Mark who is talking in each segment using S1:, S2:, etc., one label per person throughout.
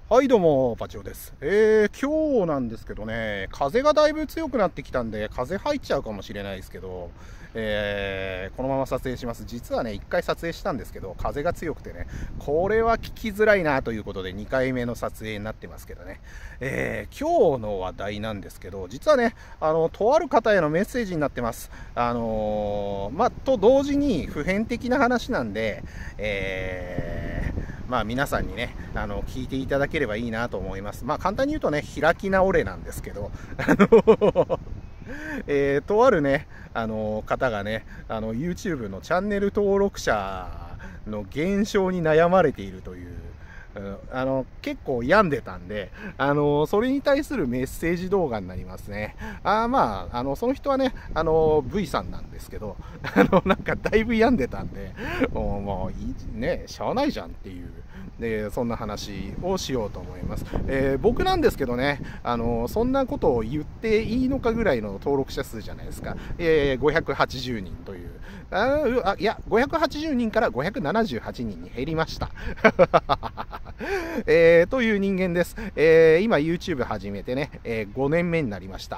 S1: はいどうも、パチオです。今日なんですけどね、風がだいぶ強くなってきたんで、風入っちゃうかもしれないですけど、このまま撮影します。実はね、1回撮影したんですけど、風が強くてね、これは聞きづらいなということで、2回目の撮影になってますけどね。今日の話題なんですけど、実はね、とある方へのメッセージになってます。と同時に普遍的な話なんで、皆さんにね、聞いていただければいいなと思います。簡単に言うとね、開き直れなんですけど、とあるね、方がね、YouTube のチャンネル登録者の減少に悩まれているという、結構病んでたんで、それに対するメッセージ動画になりますね。その人はね、V さんなんですけど、なんかだいぶ病んでたんで、もういいね、しゃあないじゃんっていう。でそんな話をしようと思います。僕なんですけどね、そんなことを言っていいのかぐらいの登録者数じゃないですか。580人という。いや、580人から578人に減りました。という人間です。今 YouTube 始めてね、5年目になりました。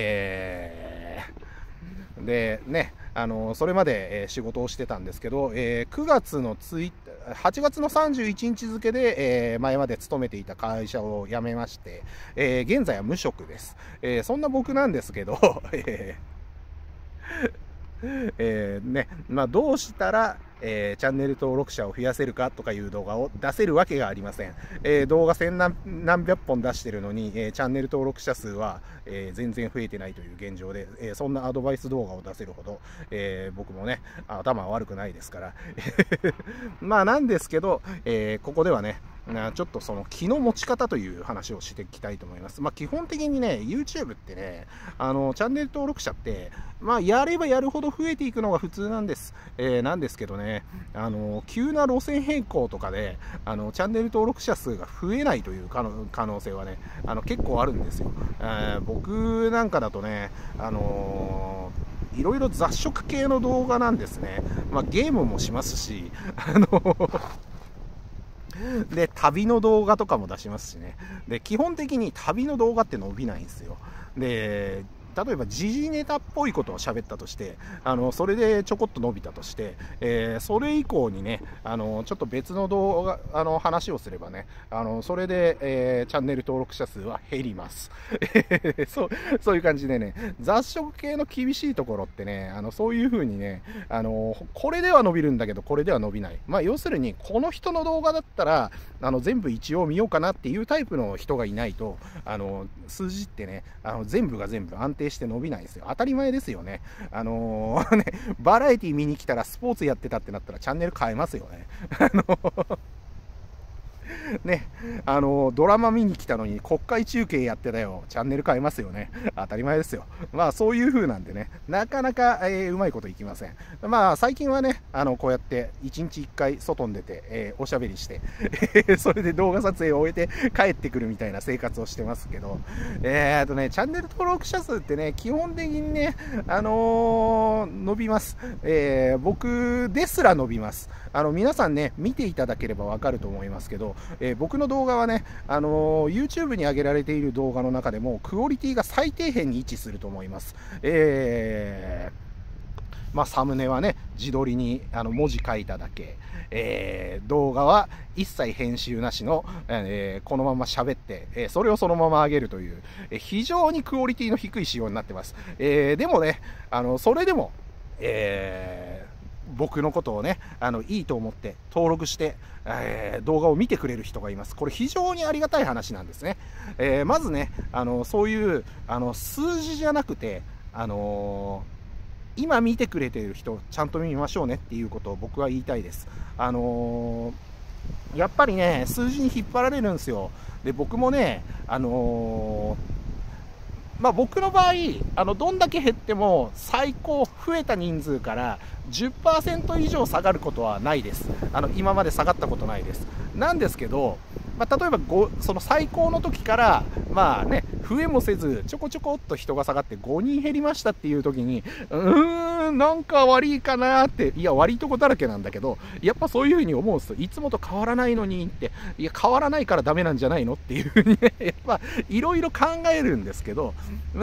S1: でね、それまで仕事をしてたんですけど、8月の31日付で、前まで勤めていた会社を辞めまして、現在は無職です。そんな僕なんですけど、どうしたら、チャンネル登録者を増やせるかとかいう動画を出せるわけがありません。動画千何百本出してるのに、チャンネル登録者数は、全然増えてないという現状で、そんなアドバイス動画を出せるほど、僕もね、頭悪くないですから。なんですけど、ここではね、ちょっとその気の持ち方という話をしていきたいと思います。基本的にね、YouTube ってね、チャンネル登録者って、やればやるほど増えていくのが普通なんです。なんですけどね、急な路線変更とかで、チャンネル登録者数が増えないという可能性はね、結構あるんですよ。僕なんかだとね、いろいろ雑食系の動画なんですね。ゲームもしますし、で旅の動画とかも出しますしね。で基本的に旅の動画って伸びないんですよ。で例えば時事ネタっぽいことを喋ったとして、それでちょこっと伸びたとして、それ以降にね、ちょっと別の動画話をすればね、それで、チャンネル登録者数は減りますそういう感じでね、雑食系の厳しいところってね、そういう風にね、これでは伸びるんだけどこれでは伸びない。要するにこの人の動画だったら全部一応見ようかなっていうタイプの人がいないと、数字ってね、全部が全部安定して伸びないですよ。当たり前ですよね。バラエティ見に来たらスポーツやってたってなったらチャンネル変えますよね。ドラマ見に来たのに国会中継やってたよ、チャンネル変えますよね。当たり前ですよ。そういう風なんでね、なかなか、うまいこといきません。最近はね、こうやって1日1回外に出て、おしゃべりしてそれで動画撮影を終えて帰ってくるみたいな生活をしてますけど、チャンネル登録者数ってね、基本的にね、伸びます。僕ですら伸びます。皆さんね、見ていただければわかると思いますけど、僕の動画はね、YouTube に上げられている動画の中でもクオリティが最底辺に位置すると思います。サムネはね、自撮りに文字書いただけ、動画は一切編集なしの、このまま喋って、それをそのまま上げるという、非常にクオリティの低い仕様になってます。でもね、それでも、僕のことをね、いいと思って登録して、動画を見てくれる人がいます。これ非常にありがたい話なんですね。まずね、そういう数字じゃなくて、今見てくれている人ちゃんと見ましょうねっていうことを僕は言いたいです。やっぱりね、数字に引っ張られるんですよ。で僕もね、僕の場合、どんだけ減っても最高増えた人数から 10% 以上下がることはないです。今まで下がったことないです。なんですけど、 まあ、例えばその最高の時からまあね増えもせずちょこちょこっと人が下がって5人減りましたっていう時になんか悪いかなって、いや悪いとこだらけなんだけど、やっぱそういう風に思うんですよ。いつもと変わらないのにって、いや変わらないからダメなんじゃないのっていう風にねやっぱいろいろ考えるんですけど、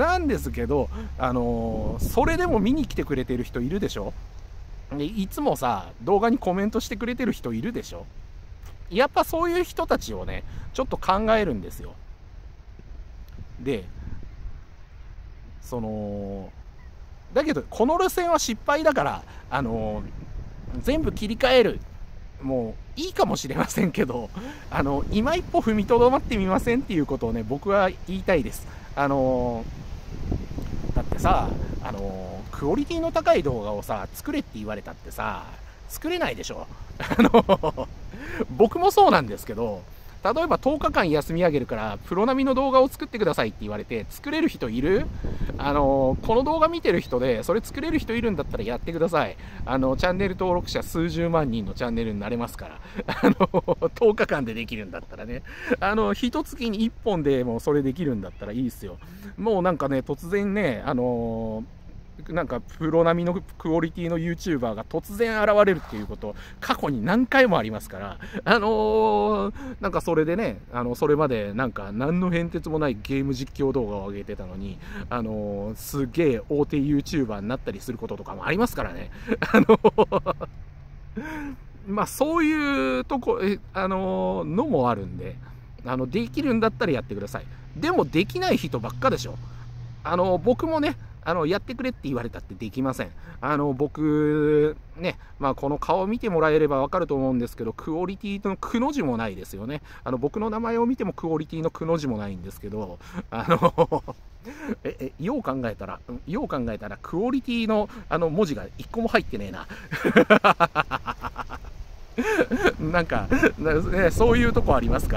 S1: それでも見に来てくれてる人いるでしょ。でいつもさ動画にコメントしてくれてる人いるでしょ。やっぱそういう人たちをねちょっと考えるんですよ。でだけどこの路線は失敗だから全部切り替えるもういいかもしれませんけど、今一歩踏みとどまってみませんっていうことをね僕は言いたいです。だってさクオリティの高い動画をさ作れって言われたってさ作れないでしょ。僕もそうなんですけど、例えば10日間休み上げるからプロ並みの動画を作ってくださいって言われて作れる人いる？この動画見てる人でそれ作れる人いるんだったらやってください。チャンネル登録者数十万人のチャンネルになれますから10日間でできるんだったらね、一月に1本でもそれできるんだったらいいですよ。もうなんかね突然ねなんかプロ並みのクオリティの YouTuber が突然現れるっていうこと過去に何回もありますから、なんかそれでねそれまでなんか何の変哲もないゲーム実況動画を上げてたのにすげえ大手 YouTuber になったりすることとかもありますからね。まあそういうとこのもあるんでできるんだったらやってください。でもできない人ばっかでしょ。僕もねやってくれって言われたってできません。僕ね、まあこの顔見てもらえればわかると思うんですけど、クオリティのくの字もないですよね。僕の名前を見てもクオリティのくの字もないんですけど、よう考えたらクオリティの文字が一個も入ってねえな。なんか、ね、そういうとこありますから、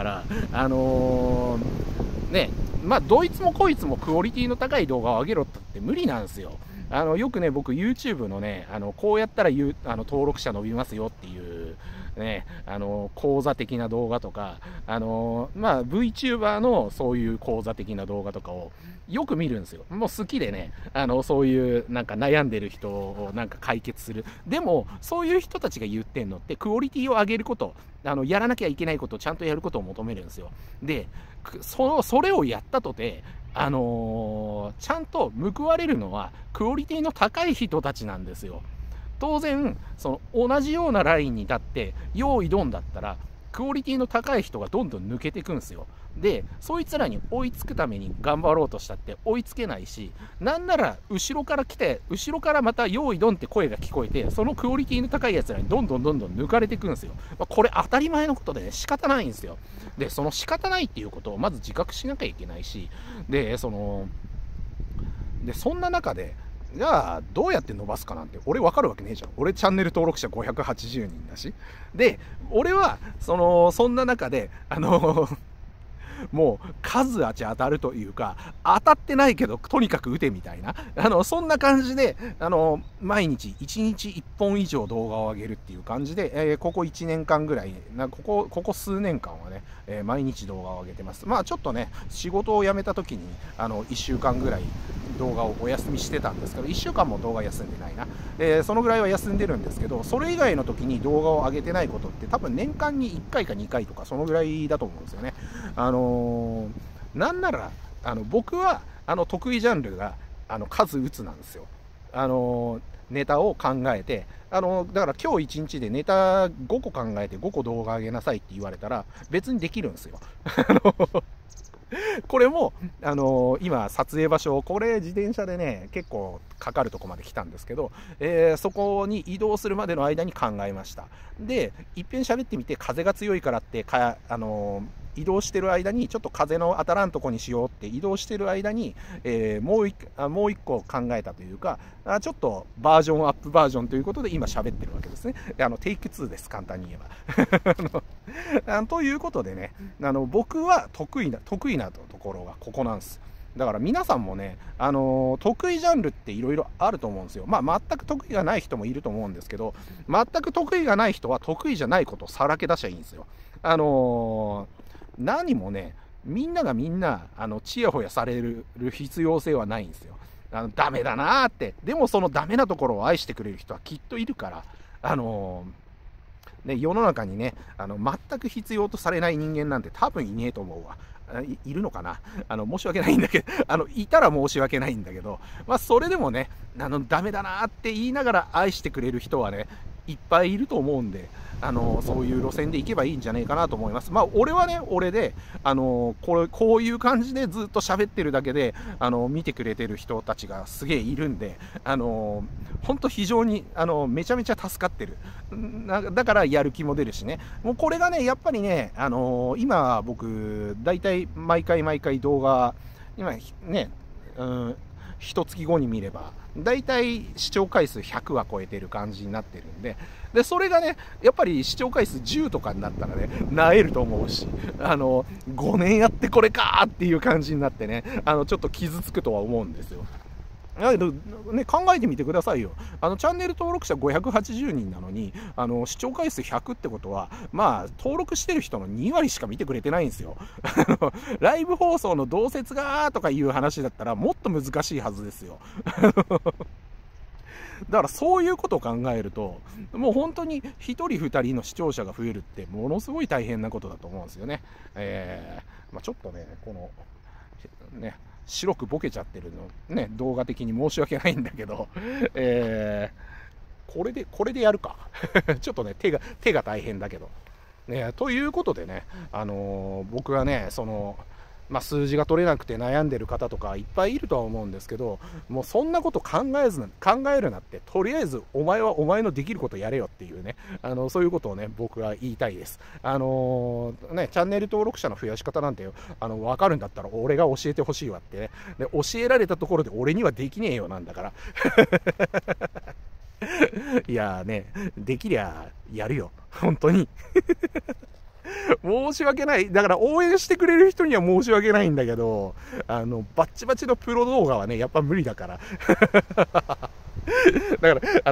S1: ね、まあどいつもこいつもクオリティの高い動画を上げろって無理なんですよ。よくね僕 YouTube のねこうやったら登録者伸びますよっていうね講座的な動画とかまあ VTuber のそういう講座的な動画とかをよく見るんですよ。もう好きでねそういうなんか悩んでる人をなんか解決する。でもそういう人たちが言ってんのってクオリティを上げること、やらなきゃいけないことをちゃんとやることを求めるんですよ。でそれをやったとてちゃんと報われるのはクオリティの高い人たちなんですよ。当然同じようなラインに立って用意ドンだったらクオリティの高い人がどんどん抜けていくんですよ。でそいつらに追いつくために頑張ろうとしたって追いつけないし、なんなら後ろから来て後ろからまた用意ドンって声が聞こえてそのクオリティの高いやつらにどんどん抜かれていくんですよ。これ当たり前のことでね仕方ないんですよ。でその仕方ないっていうことをまず自覚しなきゃいけないし、でそんな中でじゃあどうやって伸ばすかなんて俺分かるわけねえじゃん。俺チャンネル登録者580人だし、で俺はそんな中でもう数当たるというか当たってないけどとにかく打てみたいなそんな感じで毎日1日1本以上動画を上げるっていう感じで、ここ1年間ぐらいここ数年間はね、毎日動画を上げてます。まあちょっとね仕事を辞めた時に1週間ぐらい動画をお休みしてたんですけど、1週間も動画休んでないな、そのぐらいは休んでるんですけど、それ以外の時に動画を上げてないことって多分年間に1回か2回とかそのぐらいだと思うんですよね。なんなら僕は得意ジャンルが数打つなんですよ。ネタを考えてだから今日1日でネタ5個考えて5個動画上げなさいって言われたら別にできるんですよ。これも今撮影場所これ自転車でね結構かかるとこまで来たんですけど、そこに移動するまでの間に考えました。でいっぺん喋ってみて風が強いからって移動してる間にちょっと風の当たらんとこにしようって移動してる間に、もう一個考えたというかちょっとバージョンアップバージョンということで今喋ってるわけですね。テイク2です、簡単に言えば。ということでね僕は得意なところがここなんです。だから皆さんもね、得意ジャンルっていろいろあると思うんですよ。まあ全く得意がない人もいると思うんですけど、全く得意がない人は得意じゃないことをさらけ出しゃいいんですよ。 何もね、みんながみんな、ちやほやされる必要性はないんですよ。ダメだなーって。でもそのダメなところを愛してくれる人はきっといるから、ね、世の中にね、全く必要とされない人間なんて多分いねえと思うわ。いるのかな、申し訳ないんだけど、いたら申し訳ないんだけど、まあ、それでもね、ダメだなって言いながら愛してくれる人はね、いっぱいいると思うんで、そういう路線で行けばいいんじゃないかなと思います。まあ、俺はね、俺で、こういう感じでずっと喋ってるだけで、見てくれてる人たちがすげえいるんで、本当非常に、めちゃめちゃ助かってる。だからやる気も出るしね。もうこれがね、やっぱりね、今僕、だいたい毎回動画、今ね、一月後に見れば、だいたい視聴回数100は超えてる感じになってるんで、それがね、やっぱり視聴回数10とかになったらね、なえると思うし、5年やってこれかーっていう感じになってね、ちょっと傷つくとは思うんですよ。だけど、ね、考えてみてくださいよ。チャンネル登録者580人なのに、視聴回数100ってことは、まあ、登録してる人の2割しか見てくれてないんですよ。ライブ放送の同説がとかいう話だったら、もっと難しいはずですよ。だからそういうことを考えると、もう本当に1人2人の視聴者が増えるってものすごい大変なことだと思うんですよね。まあ、ちょっとね、この、ね、白くボケちゃってるの、ね、動画的に申し訳ないんだけど、これでやるか。ちょっとね、手が大変だけど。ね、ということでね、僕はね、まあ、数字が取れなくて悩んでる方とかいっぱいいるとは思うんですけど、もうそんなこと考えるなって、とりあえずお前はお前のできることやれよっていうね、そういうことをね、僕は言いたいです。ね、チャンネル登録者の増やし方なんて、わかるんだったら俺が教えてほしいわってね。で、教えられたところで俺にはできねえよなんだから。いやーね、できりゃやるよ。本当に。申し訳ない。だから応援してくれる人には申し訳ないんだけど、バッチバチのプロ動画はね、やっぱ無理だから。だから、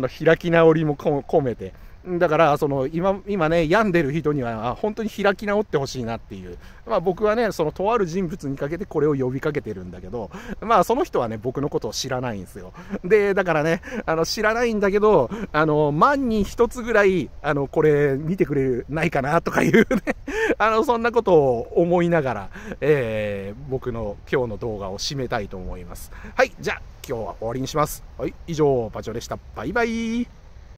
S1: 開き直りも込めて。だから、今ね、病んでる人には、本当に開き直ってほしいなっていう。まあ僕はね、とある人物にかけてこれを呼びかけてるんだけど、まあその人はね、僕のことを知らないんですよ。で、だからね、知らないんだけど、万に一つぐらい、これ見てくれないかなとかいうね、そんなことを思いながら、僕の今日の動画を締めたいと思います。はい、じゃあ今日は終わりにします。はい、以上、バチョでした。バイバイ。